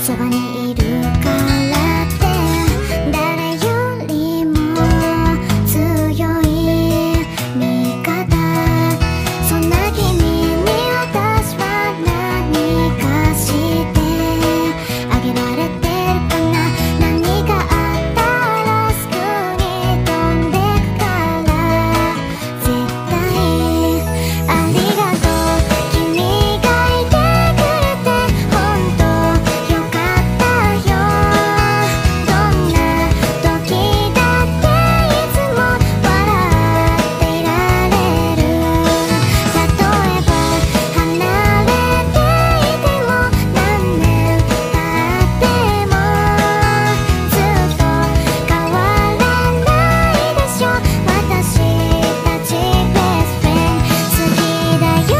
そばにいるからって誰よりも強い味方。そんな君に私は何かしてあげられてるかな。何かあったらすぐに飛んでくから絶対ありがとう。君がいてくれて本当よかったよ。どんな時だっていつも笑っていられる。例えば離れていても何年経ってもずっと変わらないでしょ。私たちベストフレンド好きだよ。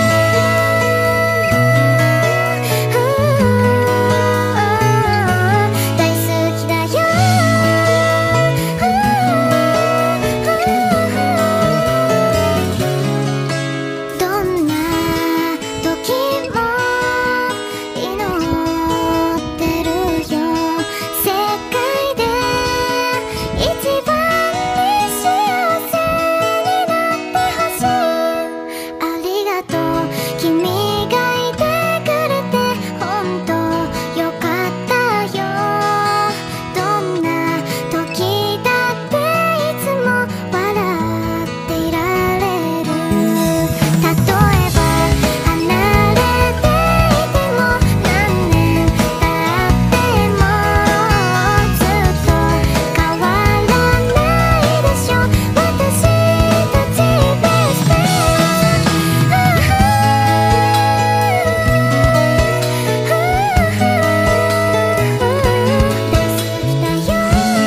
大好きだよ。どんな時も祈ってるよ。世界で一番に幸せになってほしい。ありがとう。君がいてくれて本当よかったよ。どんな時だっていつも笑っていられる。例えば離れていても何年経ってもずっと変わらないでしょ。私たちベストフレンド大好きだよ。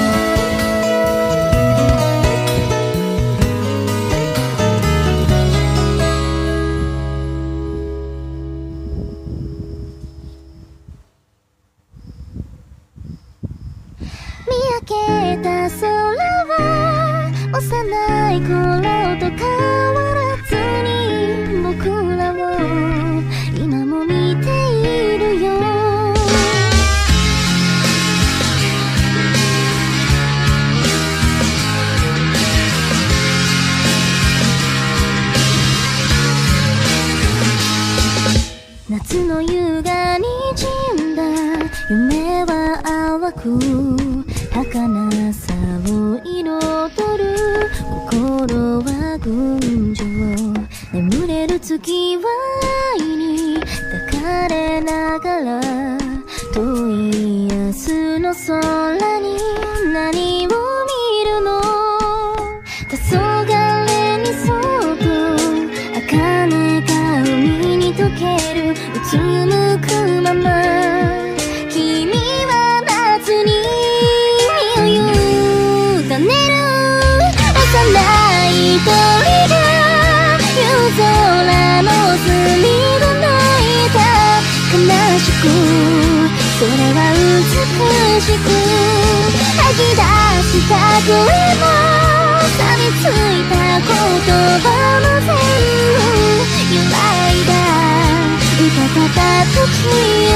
見上げた空は幼い頃と変わらずに僕らを今も見ているよ。夏の夕が滲んだ夢は淡く儚さを彩る。心は群青眠れる月は愛に抱かれながら遠い明日の空に何を見るの。黄昏にそっと茜が海に溶ける。うつむくまま君は夏に身を委ねる。幼い鳥が夜空の隅で泣いた。悲しくそれは美しく吐き出した声も錆びついた言葉も全部揺らいだ。歌った時